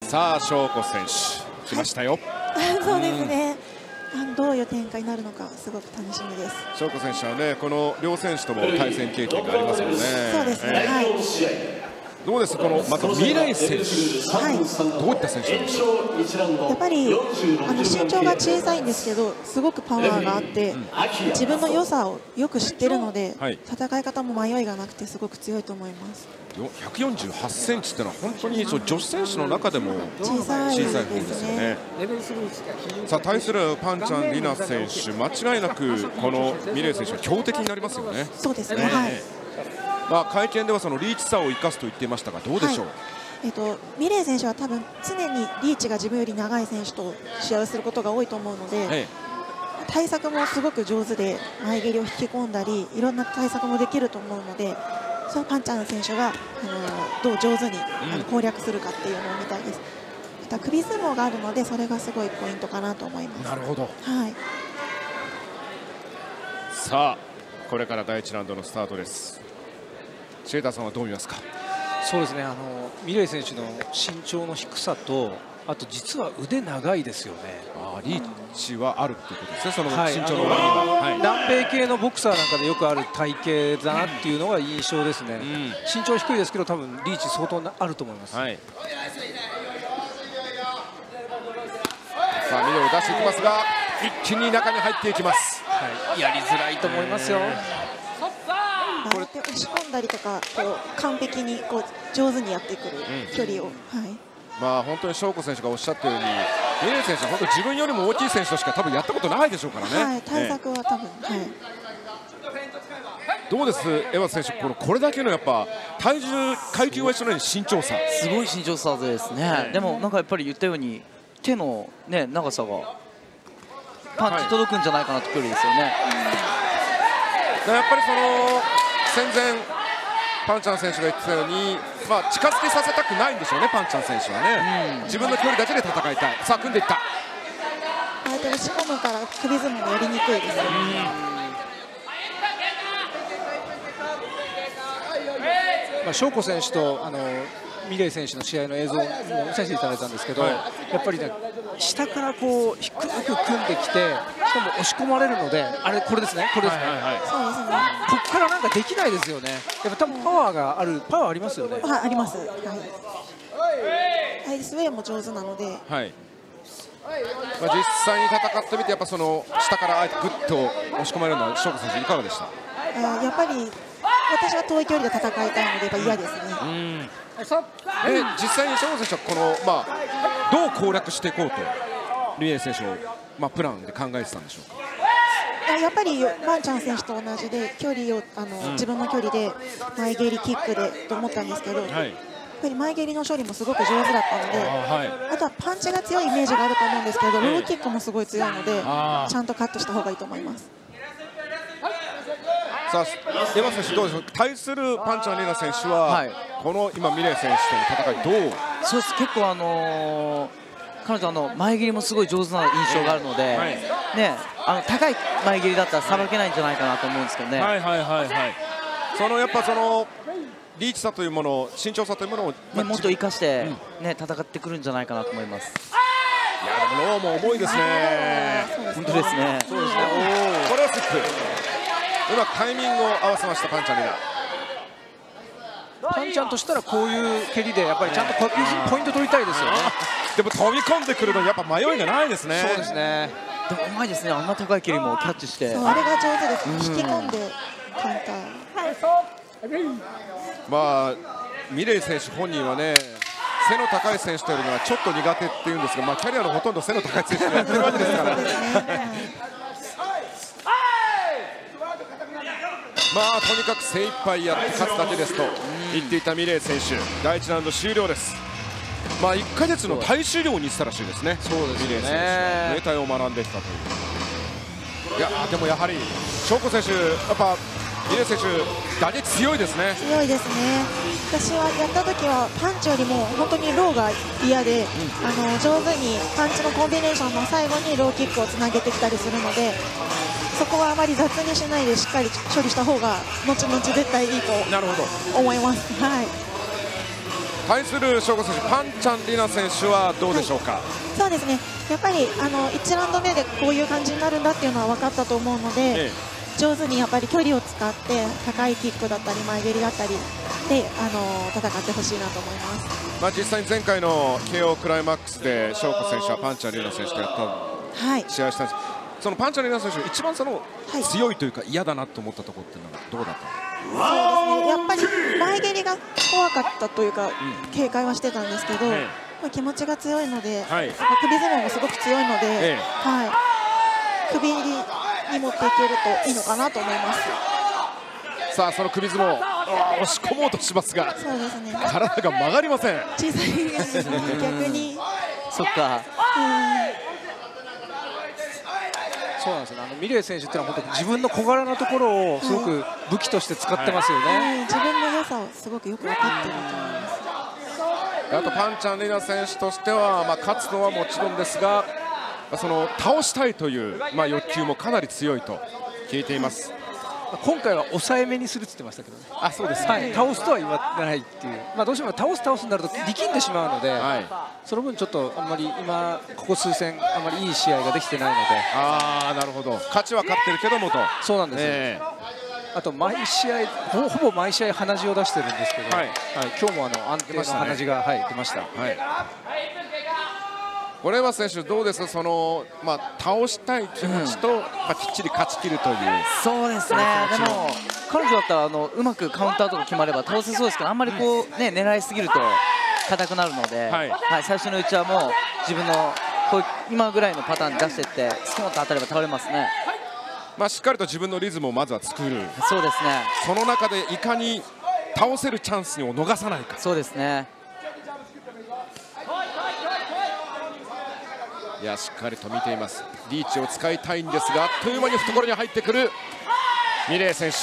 さあ翔子選手来ましたよ。 そうですね。どういう展開になるのかすごく楽しみです。 翔子選手はね、この両選手とも対戦経験がありますよね。 そうですね。はい。 どうですこのまずミレイ選手、 はい、 どういった選手なんでしょう。 やっぱり身長が小さいんですけど、すごくパワーがあって、自分の良さをよく知っているので、はい、戦い方も迷いがなくてすごく強いと思います。 148センチってのは本当に女子選手の中でも小さい方ですよね。さあ対するパンチャン・リナ選手、間違いなくこのミレイ選手は強敵になりますよね。 そうですね。はい。 まあ会見ではそのリーチ差を生かすと言っていましたが、どうでしょう。 はい、ミレイ選手は多分常にリーチが自分より長い選手と試合をすることが多いと思うので、対策もすごく上手で前蹴りを引き込んだりいろんな対策もできると思うので、そのパンチャン選手がどう上手に攻略するかっていうのを見たいです。また首相撲があるのでそれがすごいポイントかなと思います。 なるほど。 はい。 さあこれから第1ラウンドのスタートです。シェーターさんはどう見ますか。 そうですね、ミレイ選手の身長の低さと、あと実は腕長いですよね。 リーチはあるっていうことですね、その身長の割には。 南米系のボクサーなんかでよくある体型だなっていうのが印象ですね。身長低いですけど、多分リーチ相当あると思います。はい、 さあミレイを出していきますが、一気に中に入っていきます。 はい、やりづらいと思いますよ。 これで押し込んだりとか完璧に上手にやってくる距離を、はい、 まあ本当に翔子選手がおっしゃったように、ミレイ選手は本当自分よりも大きい選手としか多分やったことないでしょうからね。 はい、対策は多分、はい。 どうです江端選手、これだけのやっぱ体重階級は一緒なのに身長差、 すごい身長差ですね。でもなんかやっぱり言ったように手のね長さがパンチ届くんじゃないかなって距離ですよね。 やっぱりその戦前パンチャン選手が言ってたように、まあ、近づけさせたくないんでしょうね、パンチャン選手はね。自分の距離だけで戦いたい。さあ組んでいった。 相手押し込むから首相撲もやりにくいですよね。 翔子選手とミレイ選手の試合の映像も見させていただいたんですけど、やっぱりね、下から低く組んできて、しかも押し込まれるので、これですね、これですね、ここからなんかできないですよね。やっぱ多分パワーありますよね。 あります。はい。スウェーも上手なので。 はい。まあ実際に戦ってみて、やっぱその下からあえてグッと押し込まれるのは翔子選手いかがでした？ やっぱり私は遠い距離で戦いたいのでやっぱ嫌ですね。 実際に翔子選手はこのまあどう攻略していこうとミレイ選手をプランで考えてたんでしょうか。 やっぱりパンチャン選手と同じで距離を自分の距離で前蹴りキックでと思ったんですけど、やっぱり前蹴りの処理もすごく上手だったので、あとはパンチが強いイメージがあると思うんですけど、ローキックもすごい強いのでちゃんとカットした方がいいと思います。 さあ江端選手どうでしょう。対するパンチャン・リナ選手は、この今ミレイ選手との戦いどう？ そうです。結構彼女前蹴りもすごい上手な印象があるので、ね、高い前蹴りだったらさばけないんじゃないかなと思うんですけどね。 やっぱそのリーチ差というもの、身長差というものをもっと生かしてね戦ってくるんじゃないかなと思います。 いやでもローも重いですね。 本当ですね。 そうですね。これはスップ。うまくタイミングを合わせましたパンチャン・リナ。 パンチャンとしたらこういう蹴りでやっぱりちゃんと確実にポイント取りたいですよね。 でも飛び込んでくるのやっぱ迷いがないですね。 そうですね。 でもうまいですね。あんな高い蹴りもキャッチして。 あれが上手ですね。引き込んでカウンター。 まあミレイ選手本人はね、背の高い選手というのはちょっと苦手っていうんですが、キャリアのほとんど背の高い選手がやってるわけですから。とにかく精一杯やって勝つだけですと言っていたミレイ選手、第1ラウンド終了です。1ヶ月の体脂量にしたらしいですね。 そうですね。 ミレイ選手、ムエタイを学んできたという。いやでもやはり翔子選手、やっぱミレイ選手打撃強いですね。 強いですね。私はやった時はパンチよりも本当にローが嫌で、上手にパンチのコンビネーションの最後にローキックをつなげてきたりするので、そこはあまり雑にしないでしっかり処理した方が後々絶対いいと思います。 対する翔子選手、パンチャンリナ選手はどうでしょうか。はい、 そうですね、やっぱり1ラウンド目でこういう感じになるんだっていうのは分かったと思うので、上手にやっぱり距離を使って高いキックだったり前蹴りだったりで戦ってほしいなと思います。 まあ実際に前回の KO クライマックスで翔子選手はパンチャンリナ選手とやった試合をしたんです。そのパンチャンリナ選手、一番強いというか嫌だなと思ったところっていうのはどうだったの？ そうですね、やっぱり前蹴りが怖かったというか、警戒はしてたんですけど、気持ちが強いので、首相撲もすごく強いので、首に持っていけるといいのかなと思います。 さあその首相撲押し込もうとしますが、 そうですね、 体が曲がりません。 小さい逆にそっか。 そうなんですね。ミレイ選手ってのは本当に自分の小柄なところをすごく武器として使ってますよね。 自分の良さをすごくよく分かっていると思います。 あとパンチャンリナ選手としては、勝つのはもちろんですが、その倒したいという、欲求もかなり強いと聞いています。 今回は抑えめにするって言ってましたけどね。 あ、そうです、 はい、倒すとは言わないっていう、どうしても倒すになると力んでしまうので、その分ちょっとあんまり今ここ数戦あんまりいい試合ができてないので。 ああ、なるほど。勝ちは勝ってるけどもと。 そうなんですよ。あと毎試合ほぼ毎試合鼻血を出してるんですけど、今日も安定の鼻血が出ました。 これは選手どうですか、その倒したい気持ちと、きっちり勝ち切るという。 そうですね。でも彼女だったらうまくカウンターとか決まれば倒せそうですけど、あんまりこうね狙いすぎると硬くなるので、最初のうちはもう自分のこう今ぐらいのパターン出していってスコーンと当たれば倒れますね。 しっかりと自分のリズムをまずは作る。 そうですね。 その中でいかに倒せるチャンスを逃さないか。 そうですね。 いや、しっかりと見ています。リーチを使いたいんですが、あっという間に懐に入ってくるミレイ選手。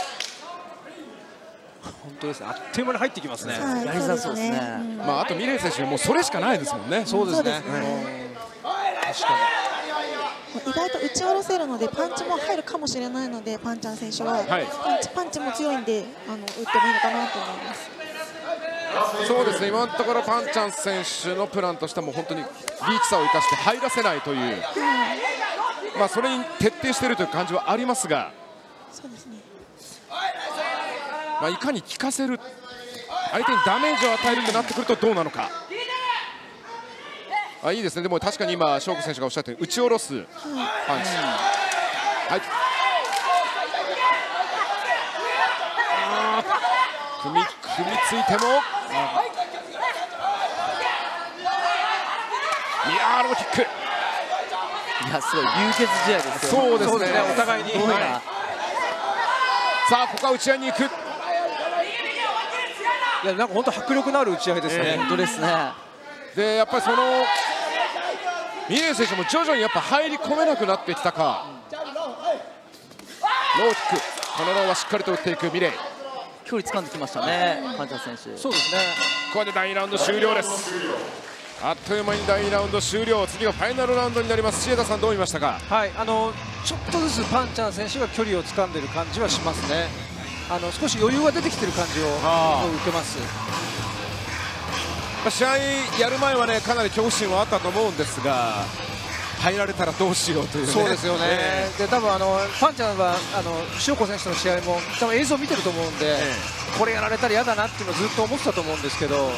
本当ですね、あっという間に入ってきますね。 やりづらそうですね。 あとミレイ選手もうそれしかないですもんね。 そうですね。確かに意外と打ち下ろせるのでパンチも入るかもしれないので、パンチャン選手は、パンチも強いんで打ってもいいのかなと思います。 そうですね、今のところパンチャン選手のプランとしても本当にリーチ差を生かして入らせないという、それに徹底しているという感じはありますが、 そうですね、 いかに効かせる、相手にダメージを与えるとなってくるとどうなのか。いいですね、でも確かに今翔子選手がおっしゃったように打ち下ろすパンチ、組みついてもミラーローキック。 いや、すごい流血試合ですよ。 そうですね、お互いに。さあここは打ち合いに行く。いや、なんか本当迫力のある打ち合いですね。 本当ですね。 でやっぱりそのミレイ選手も徐々にやっぱ入り込めなくなってきたか。ローキック、このローはしっかりと打っていくミレイ。 距離掴んできましたね、パンチャー選手。 そうですね。 ここで第2ラウンド終了です。あっという間に第2ラウンド終了。次がファイナルラウンドになります。シエダさんどう見ましたか。 はい、ちょっとずつパンチャン選手が距離を掴んでいる感じはしますね。少し余裕が出てきている感じを受けます。 試合やる前はね、かなり恐怖心はあったと思うんですが、入られたらどうしようというね。 そうですよね。で多分パンチャンは塩子選手の試合も多分映像を見てると思うんで、これやられたら嫌だなっていうのをずっと思ってたと思うんですけど、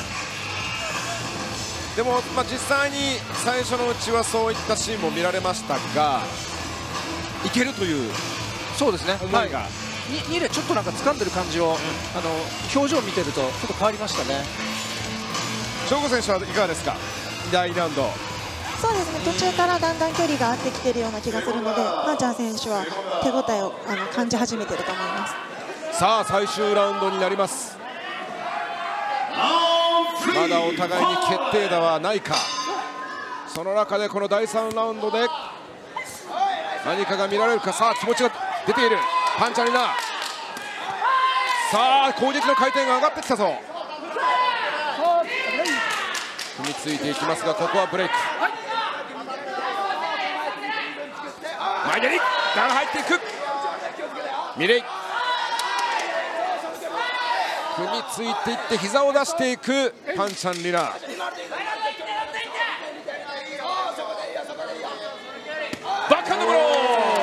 でも実際に最初のうちはそういったシーンも見られましたが、いけるというそうですね、 思いが、 2でちょっとなんか掴んでる感じを、表情を見てるとちょっと変わりましたね。 翔子選手はいかがですか、第2ラウンド。 そうですね、途中からだんだん距離が合ってきているような気がするので、パンチャン選手は手応えを感じ始めていると思います。 さあ最終ラウンドになります。まだお互いに決定打はないか。その中でこの第3ラウンドで何かが見られるか。さあ気持ちが出ているパンチャリナ。さあ攻撃の回転が上がってきたぞ。踏みついていきますが、ここはブレイク。前蹴り、ダウン入っていくミレイ。 組みついていって膝を出していくパンチャンリナ。バックハンドブロー。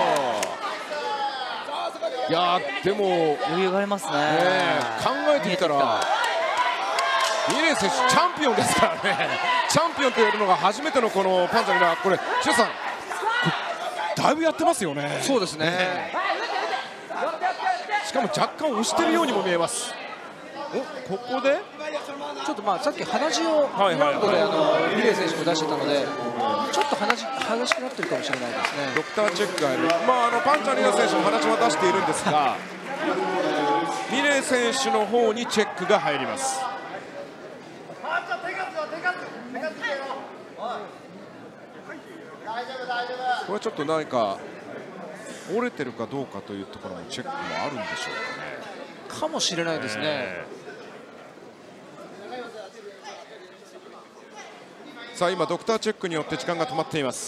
いやでも余裕がありますね。 考えてみたらミレイ選手チャンピオンですからね。チャンピオンと言えるのが初めてのこのパンチャンリナ。これシュウさんだいぶやってますよね。 そうですね。 しかも若干押してるようにも見えます。ここでちょっとさっき鼻血をラウンドでミレイ選手も出してたので、ちょっと激しくなってるかもしれないですね。 ドクターチェックがいる。パンチャンリナ選手も鼻血は出しているんですが、ミレイ選手の方にチェックが入ります。これちょっと何か折れてるかどうかというところのチェックもあるんでしょうかね。 かもしれないですね。 さあ今ドクターチェックによって時間が止まっています。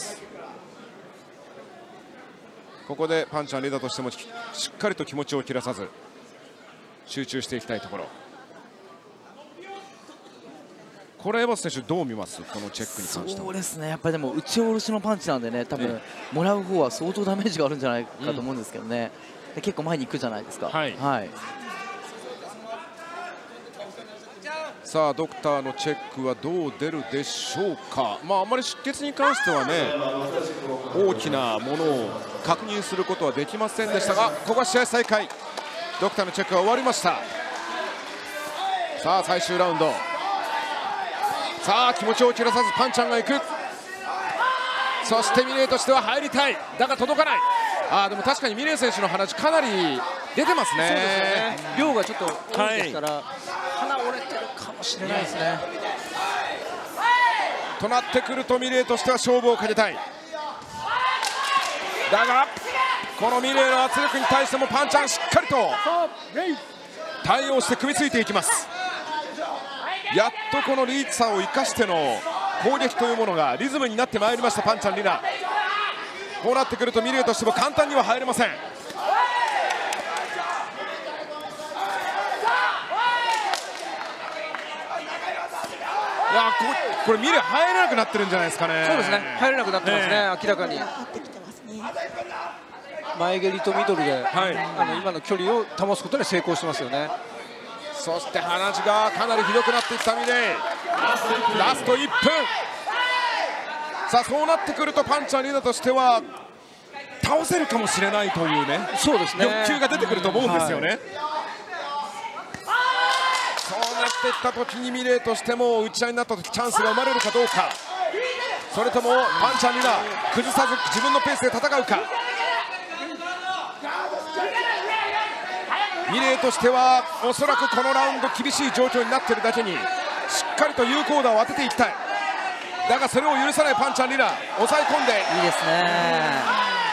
ここでパンチャンリナとしてもしっかりと気持ちを切らさず集中していきたいところ。これエボス選手どう見ます？このチェックに関しては。 そうですね、やっぱりでも打ち下ろしのパンチなんでね、多分もらう方は相当ダメージがあるんじゃないかと思うんですけどね。で結構前に行くじゃないですか。はい、 さあドクターのチェックはどう出るでしょうか。あんまり出血に関してはね大きなものを確認することはできませんでしたが、ここは試合再開。ドクターのチェックが終わりました。さあ最終ラウンド。さあ気持ちを切らさずパンチャンがいく。そしてミレイとしては入りたい、だが届かない。でも確かにミレイ選手の鼻血かなり出てますね。 そうですね。量がちょっと多いですから、鼻折れてるかもしれないですね。 となってくるとミレイとしては勝負をかけたい。だがこのミレイの圧力に対してもパンチャンしっかりと対応して組みついていきます。やっとこのリーチ差を生かしての攻撃というものがリズムになってまいりましたパンチャンリナ。こうなってくるとミレイとしても簡単には入れません。これミレイ入れなくなってるんじゃないですかね。 そうですね、入れなくなってますね、明らかに。前蹴りとミドルで、今の距離を保つことに成功してますよね。 そして鼻血がかなりひどくなっていったミレイ。ラスト1分。さあそうなってくるとパンチャンリナとしては倒せるかもしれないというね、 そうですね、 欲求が出てくると思うんですよね。そうなっていった時にミレイとしても打ち合いになった時チャンスが生まれるかどうか、それともパンチャンリナ崩さず自分のペースで戦うか。ミレイとしてはおそらくこのラウンド厳しい状況になっているだけにしっかりと有効打を当てていきたい。だがそれを許さないパンチャンリナ、抑え込んでいいですね。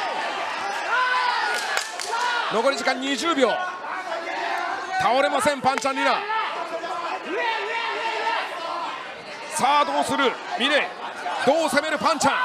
残り時間20秒。倒れませんパンチャンリナ。さあどうするミレイ、どう攻めるパンチャン。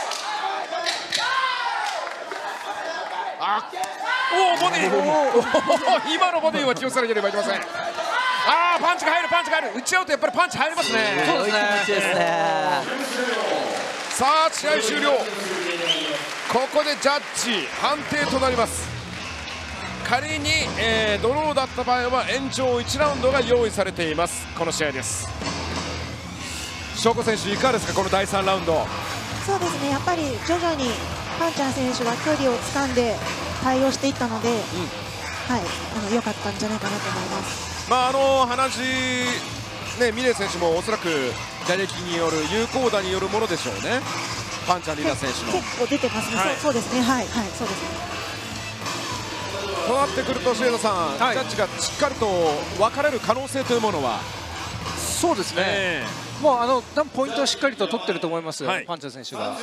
ボディ今のボディは気をつけなければいけません。パンチが入る、パンチが入る。打ち合うとやっぱりパンチ入りますね。 そうですね。 さあ試合終了。ここでジャッジ判定となります。仮に、ドローだった場合は延長1ラウンドが用意されていますこの試合です。翔子選手いかがですかこの第3ラウンド。 そうですね、やっぱり徐々にパンチャン選手が距離を掴んで対応していったので、良かったんじゃないかなと思います。 鼻血、ミレイ選手もおそらく打撃による有効打によるものでしょうね。パンチャンリナ選手の結構出てますね。そうですね、そうですね。 となってくるとシエダさん、ジャッジがしっかりと分かれる可能性というものは。 そうですね、もう多分ポイントはしっかりと取ってると思いますよ、パンチャン選手が。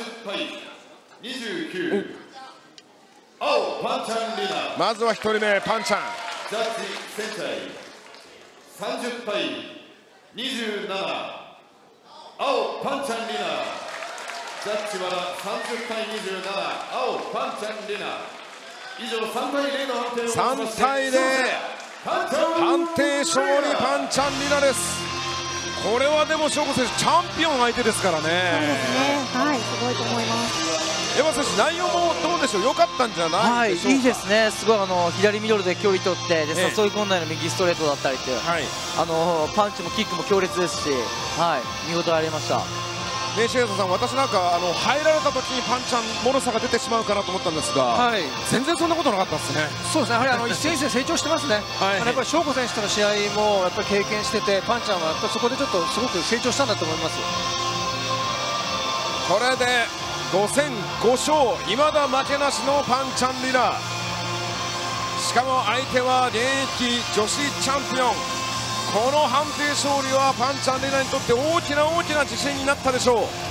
まずは1人目パンチャン。 ジャッジセンター30対27、青パンチャンリナ。ジャッジは30対27、青パンチャンリナ。以上3対0の判定を 3対0。 判定勝利パンチャンリナです。これはでも翔子選手チャンピオン相手ですからね。 そうですね、はい、すごいと思います。 山選手、内容もどうでしょう、良かったんじゃないでしょうか。 いいですね、すごい左ミドルで距離取って、で誘い込んだの右ストレートだったりって、パンチもキックも強烈ですし、見事ありました。 シェイザさん、私なんか入られた時にパンチャンもろさが出てしまうかなと思ったんですが、全然そんなことなかったですね。 そうですね、やはり一戦一戦成長してますね。やっぱり翔子選手との試合もやっぱり経験してて、パンチャンはやっぱりそこでちょっとすごく成長したんだと思います。 これで5戦5勝、いまだ負けなしのパンチャンリナ。しかも相手は現役女子チャンピオン。この判定勝利はパンチャンリナにとって大きな自信になったでしょう。